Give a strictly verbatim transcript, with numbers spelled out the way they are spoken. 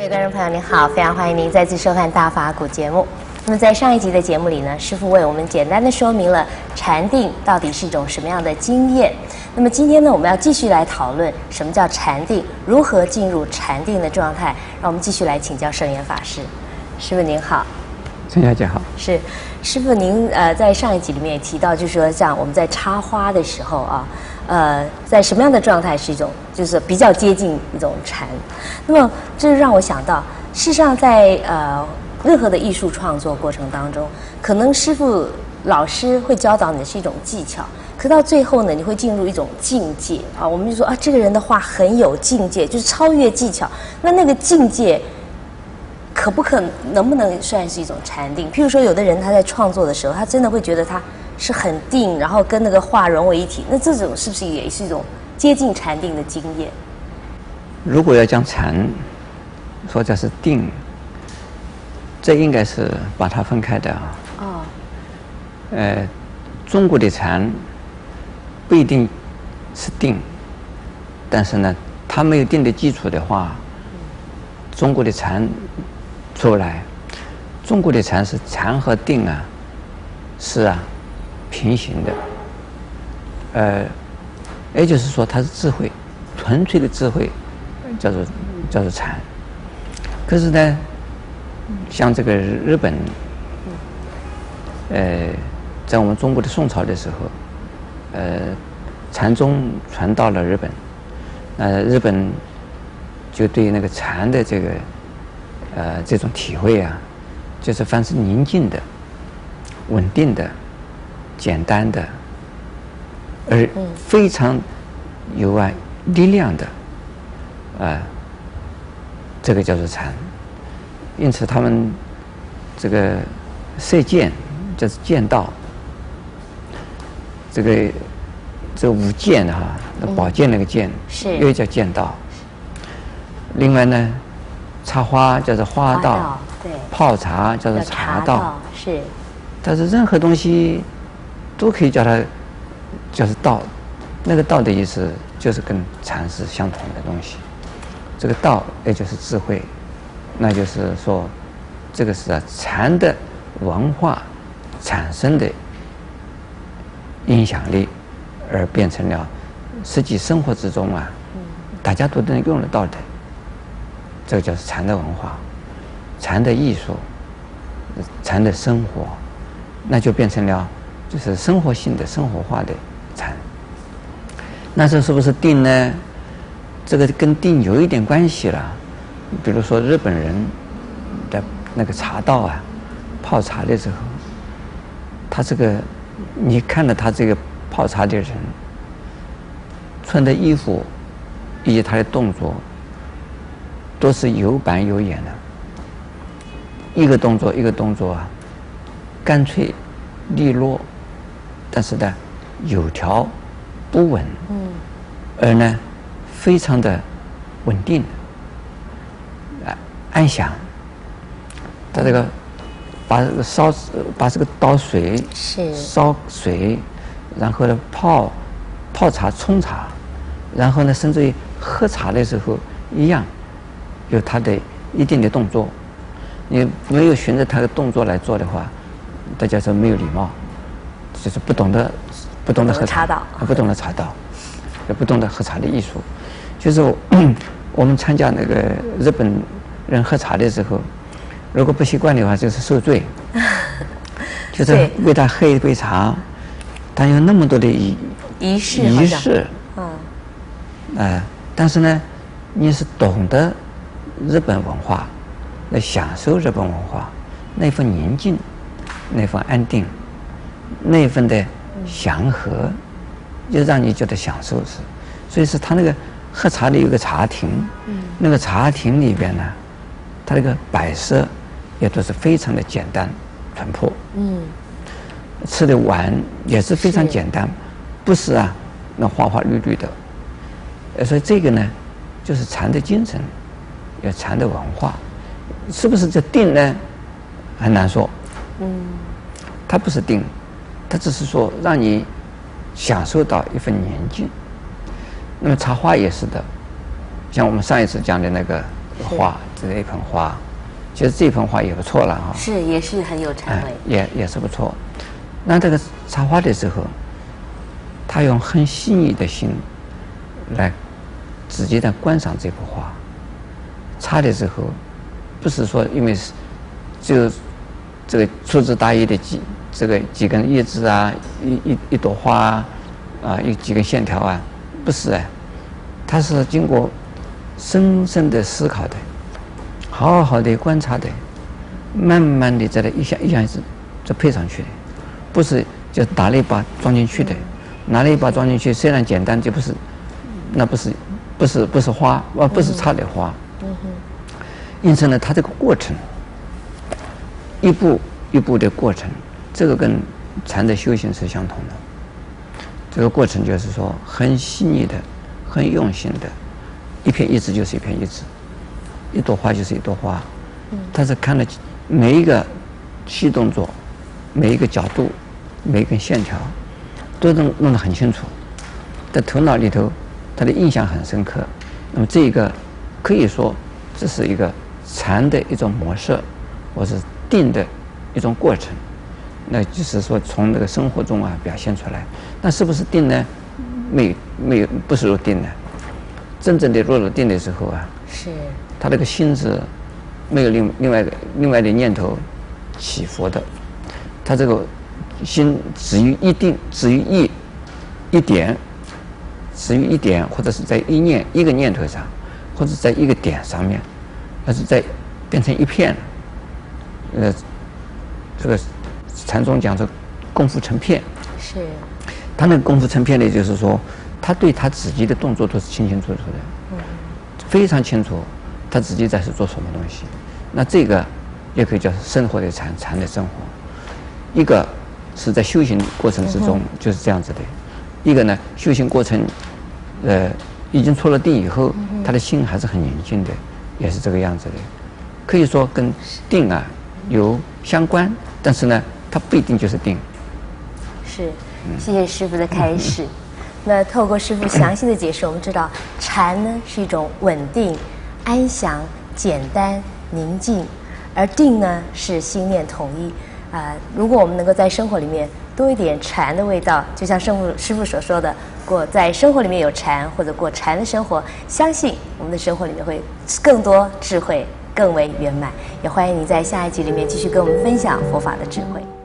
位观众朋友您好，非常欢迎您再次收看大法古节目。那么在上一集的节目里呢，师父为我们简单的说明了禅定到底是一种什么样的经验。那么今天呢，我们要继续来讨论什么叫禅定，如何进入禅定的状态。让我们继续来请教圣严法师。师父您好。 陈小姐好。 是，师父您呃在上一集里面也提到，就是说像我们在插花的时候啊。呃，在什么样的状态是一种，就是比较接近一种禅？那么，这让我想到，事实上在呃任何的艺术创作过程当中，可能师父老师会教导你的是一种技巧，可到最后呢，你会进入一种境界啊。我们就说啊，这个人的画很有境界，就是超越技巧。那那个境界，可不可能不能算是一种禅定？譬如说，有的人他在创作的时候，他真的会觉得他是很定，然后跟那个画融为一体。那这种是不是也是一种接近禅定的经验？ 如果要讲禅，说这是定，这应该是把它分开的啊。哦。呃，中国的禅不一定是定，但是呢，它没有定的基础的话，中国的禅出不来。中国的禅是禅和定啊，是啊。平行的，呃，也就是说，它是智慧，纯粹的智慧，叫做叫做禅。可是呢，像这个日本，呃，在我们中国的宋朝的时候，呃，禅宗传到了日本，呃，日本就对那个禅的这个呃这种体会啊，就是凡是宁静的、稳定的。简单的，而非常有啊力量的，啊、呃，这个叫做禅。因此，他们这个射箭就是剑道，这个这舞剑哈，那宝剑那个剑， 是又叫剑道。另外呢，插花叫做花道， 花道对， 泡茶叫做茶道， 道是。 但是任何东西。都可以叫它，就是道，那个道的意思就是跟禅是相同的东西。这个道也就是智慧，那就是说，这个是啊禅的文化产生的影响力，而变成了实际生活之中啊，大家都能用得到的。这个就是禅的文化，禅的艺术，禅的生活，那就变成了。就是生活性的、生活化的禅。那这是不是定呢？这个跟定有一点关系了。比如说日本人的那个茶道啊，泡茶的时候，他这个你看到他这个泡茶的人穿的衣服以及他的动作，都是有板有眼的，一个动作一个动作啊，干脆利落。但是呢，有条不紊，嗯，而呢，非常的稳定，啊，安详。他这个把这个烧，把这个倒水， 是烧水，然后呢泡泡茶、冲茶，然后呢，甚至于喝茶的时候一样，有他的一定的动作。你没有循着他的动作来做的话，大家说没有礼貌。就是不懂得，不懂得喝茶， 道不懂得茶道，也不懂得喝茶的艺术。就是我, 我们参加那个日本人喝茶的时候，如果不习惯的话，就是受罪。就是为他喝一杯茶，他有那么多的仪仪式， 仪式， 嗯， 哎、呃，但是呢，你是懂得日本文化，来享受日本文化那份宁静，那份安定。那份的祥和，就让你觉得享受是，所以是他那个喝茶的有个茶亭，嗯，那个茶亭里边呢，它那个摆设也都是非常的简单淳朴，嗯，吃的碗也是非常简单，不是啊那花花绿绿的，所以这个呢，就是禅的精神，有禅的文化，是不是这定呢？很难说，嗯，它不是定。它只是说让你享受到一份宁静。那么插花也是的，像我们上一次讲的那个画这一盆花，其实这盆花也不错了哈。 是，也是很有禅味， 也也是不错。那这个插花的时候，他用很细腻的心来直接的观赏这幅画。插的时候，不是说因为是就这个粗枝大叶的几这个几根叶子啊，一一一朵花啊，啊，有几根线条啊，不是哎，它是经过深深的思考的，好好的观察的，慢慢的在这一项一项子就配上去的，不是就打了一把装进去的，拿了一把装进去，虽然简单，就不是，那不是不是不是花，啊不是插的花，嗯哼，因此呢，它这个过程，一步一步的过程，这个跟禅的修行是相同的。这个过程就是说，很细腻的，很用心的，一片叶子就是一片叶子，一朵花就是一朵花。他是看了每一个细动作，每一个角度，每一根线条，都能弄得很清楚，在头脑里头，他的印象很深刻。那么这一个可以说这是一个禅的一种模式，或是定的一种过程。那就是说从那个生活中啊表现出来。那是不是定呢？没没有，不是入定的。真正的落入定的时候啊， 是他这个心是没有另另外的另外的念头起伏的，他这个心止于一定，止于一一点，止于一点，或者是在一念一个念头上，或者在一个点上面，而是在变成一片。呃，这个禅宗讲这功夫成片， 是他那个功夫成片呢，就是说他对他自己的动作都是清清楚楚的，嗯，非常清楚他自己在是做什么东西。那这个也可以叫生活的禅，禅的生活。一个是在修行过程之中就是这样子的，一个呢修行过程，呃，已经出了定以后，他的心还是很宁静的，也是这个样子的。可以说跟定啊有相关，但是呢，它不一定就是定。 是，谢谢师父的开示。那透过师父详细的解释，我们知道禅呢是一种稳定、安详、简单、宁静，而定呢是心念统一。啊、呃，如果我们能够在生活里面多一点禅的味道，就像师父师父所说的，过在生活里面有禅，或者过禅的生活，相信我们的生活里面会更多智慧，更为圆满。也欢迎你在下一集里面继续跟我们分享佛法的智慧。